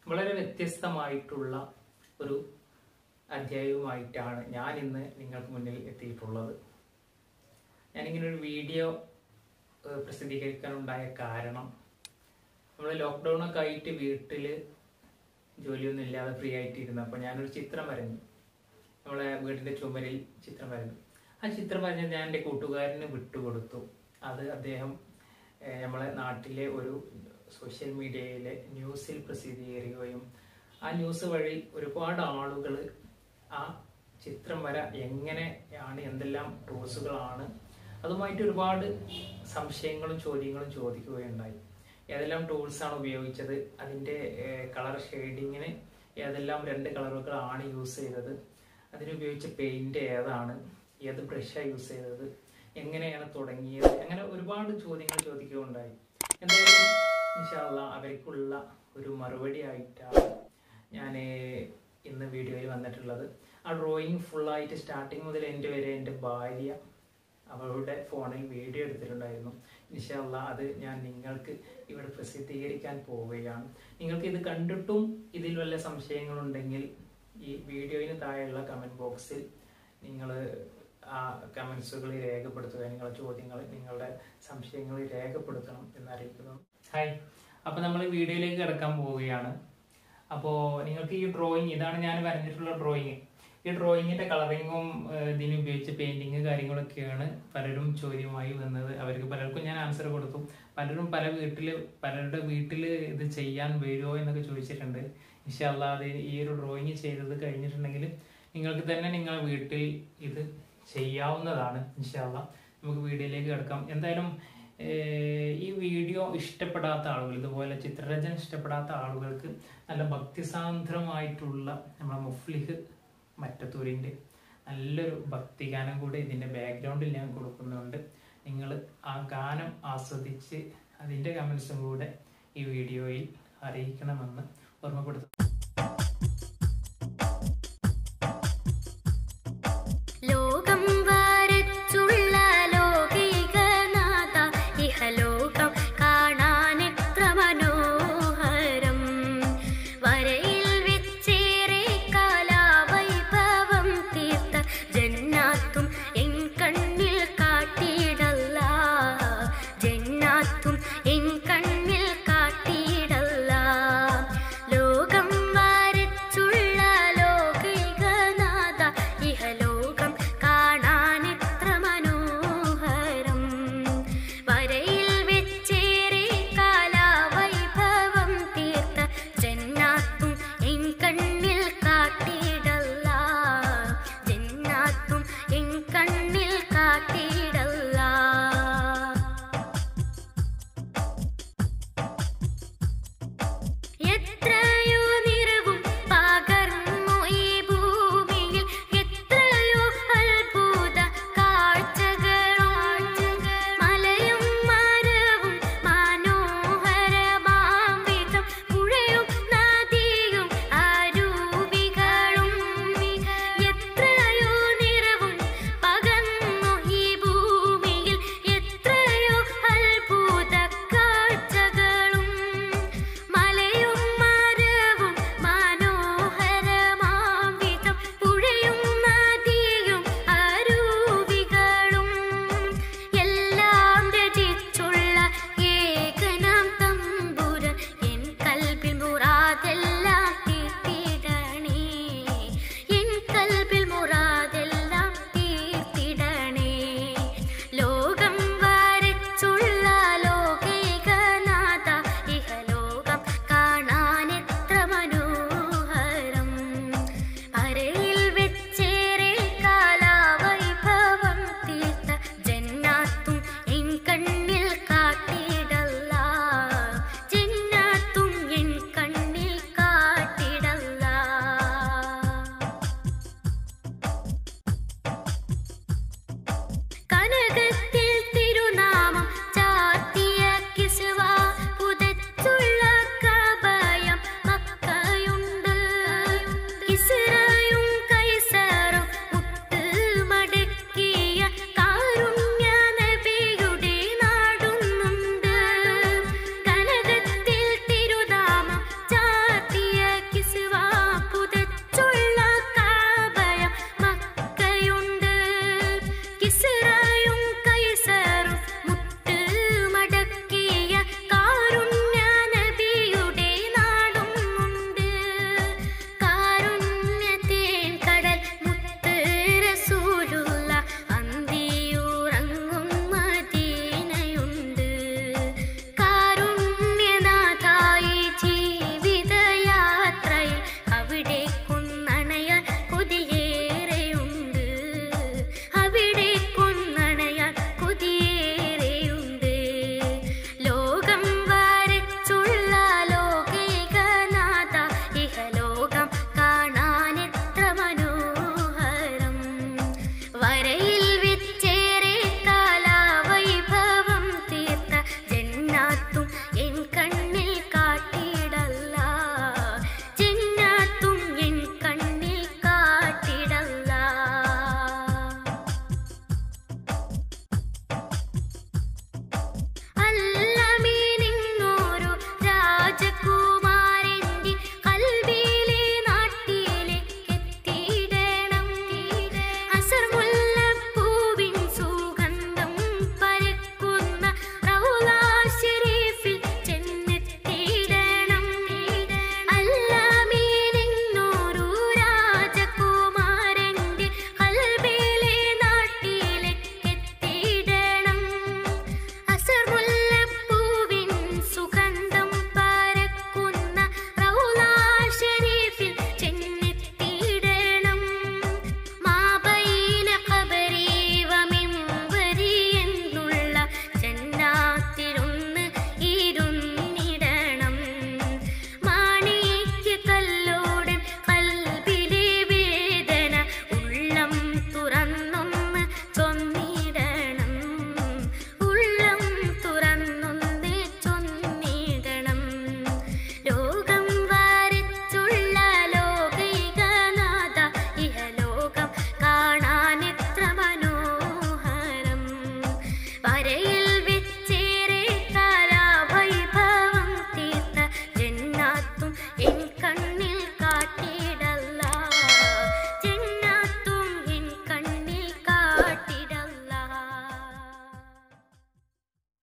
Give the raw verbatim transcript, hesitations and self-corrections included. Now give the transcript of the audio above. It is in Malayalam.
വളരെ വ്യത്യസ്തമായിട്ടുള്ള ഒരു അധ്യായവുമായിട്ടാണ് ഞാൻ ഇന്ന് നിങ്ങൾക്ക് മുന്നിൽ എത്തിയിട്ടുള്ളത്. ഞാനിങ്ങനെ ഒരു വീഡിയോ പ്രസിദ്ധീകരിക്കാനുണ്ടായ കാരണം, നമ്മൾ ലോക്ക്ഡൗൺ ഒക്കെ ആയിട്ട് വീട്ടിൽ ജോലിയൊന്നും ഇല്ലാതെ ഫ്രീ ആയിട്ടിരുന്നു. അപ്പോൾ ഞാനൊരു ചിത്രം വരഞ്ഞു, നമ്മളെ വീടിൻ്റെ ചുമരിൽ ചിത്രം വരഞ്ഞു. ആ ചിത്രം വരഞ്ഞ് ഞാൻ എൻ്റെ കൂട്ടുകാരന് വിട്ടുകൊടുത്തു. അത് അദ്ദേഹം നമ്മളെ നാട്ടിലെ ഒരു സോഷ്യൽ മീഡിയയിലെ ന്യൂസിൽ പ്രസിദ്ധീകരിക്കുകയും ആ ന്യൂസ് വഴി ഒരുപാട് ആളുകൾ ആ ചിത്രം വര എങ്ങനെയാണ്, എന്തെല്ലാം ടൂൾസുകളാണ്, അതുമായിട്ട് ഒരുപാട് സംശയങ്ങളും ചോദ്യങ്ങളും ചോദിക്കുകയുണ്ടായി. ഏതെല്ലാം ടൂൾസാണ് ഉപയോഗിച്ചത്, അതിൻ്റെ കളർ ഷെയ്ഡിങ്ങിന് ഏതെല്ലാം രണ്ട് കളറുകളാണ് യൂസ് ചെയ്തത്, അതിനുപയോഗിച്ച പെയിൻറ് ഏതാണ്, ഏത് ബ്രഷാണ് യൂസ് ചെയ്തത്, എങ്ങനെയാണ് തുടങ്ങിയത്, അങ്ങനെ ഒരുപാട് ചോദ്യങ്ങൾ ചോദിക്കുകയുണ്ടായി. എന്തായാലും ഇൻഷാ അല്ലാഹ് അവർക്കുള്ള ഒരു മറുപടി ആയിട്ടാണ് ഞാൻ ഇന്ന് വീഡിയോയിൽ വന്നിട്ടുള്ളത്. ആ ഡ്രോയിങ് ഫുള്ളായിട്ട് സ്റ്റാർട്ടിങ് മുതൽ എൻ്റെ വരെ എൻ്റെ ഭാര്യ അവളുടെ ഫോണിൽ വീഡിയോ എടുത്തിട്ടുണ്ടായിരുന്നു. ഇൻഷാ അല്ലാഹ് അത് ഞാൻ നിങ്ങൾക്ക് ഇവിടെ പ്രസിദ്ധീകരിക്കാൻ പോവുകയാണ്. നിങ്ങൾക്ക് ഇത് കണ്ടിട്ടും ഇതിൽ വല്ല സംശയങ്ങളുണ്ടെങ്കിൽ ഈ വീഡിയോയിന് താഴെയുള്ള കമൻറ്റ് ബോക്സിൽ നിങ്ങൾ ആ കമൻസുകളിൽ രേഖപ്പെടുത്തുക. നിങ്ങളുടെ ചോദ്യങ്ങൾ, നിങ്ങളുടെ സംശയങ്ങൾ രേഖപ്പെടുത്തണം എന്നറിയിക്കുന്നു. ഹായ്, അപ്പോൾ നമ്മൾ വീഡിയോയിലേക്ക് കിടക്കാൻ പോവുകയാണ്. അപ്പോൾ നിങ്ങൾക്ക് ഈ ഡ്രോയിങ്, ഇതാണ് ഞാൻ വരഞ്ഞിട്ടുള്ള ഡ്രോയിങ്. ഈ ഡ്രോയിങ്ങിൻ്റെ കളറിങ്ങും ഇതിന് ഉപയോഗിച്ച പെയിൻറ്റിങ് കാര്യങ്ങളൊക്കെയാണ് പലരും ചോദ്യമായി വന്നത്. അവർക്ക് പലർക്കും ഞാൻ ആൻസർ കൊടുത്തു. പലരും പല വീട്ടിൽ പലരുടെ വീട്ടിൽ ഇത് ചെയ്യാൻ വരുമോ എന്നൊക്കെ ചോദിച്ചിട്ടുണ്ട്. ഇൻഷാ അല്ലാഹ് അത് ഈ ഒരു ഡ്രോയിങ് ചെയ്തത് കഴിഞ്ഞിട്ടുണ്ടെങ്കിൽ നിങ്ങൾക്ക് തന്നെ നിങ്ങളുടെ വീട്ടിൽ ഇത് ചെയ്യാവുന്നതാണ്. ഇൻഷാ അല്ലാഹ് നമുക്ക് വീഡിയോയിലേക്ക് കിടക്കാം. എന്തായാലും ഈ വീഡിയോ ഇഷ്ടപ്പെടാത്ത ആളുകൾ, ഇതുപോലെ ചിത്രരചന ഇഷ്ടപ്പെടാത്ത ആളുകൾക്ക് നല്ല ഭക്തിസാന്ദ്രമായിട്ടുള്ള നമ്മളെ മുഫ്ലിഹ് മറ്റത്തൂരിൻ്റെ നല്ലൊരു ഭക്തിഗാനം കൂടെ ഇതിൻ്റെ ബാക്ക്ഗ്രൗണ്ടിൽ ഞാൻ കൊടുക്കുന്നുണ്ട്. നിങ്ങൾ ആ ഗാനം ആസ്വദിച്ച് അതിൻ്റെ കമൻസും കൂടെ ഈ വീഡിയോയിൽ അറിയിക്കണമെന്ന് ഓർമ്മപ്പെടുത്തുന്നു.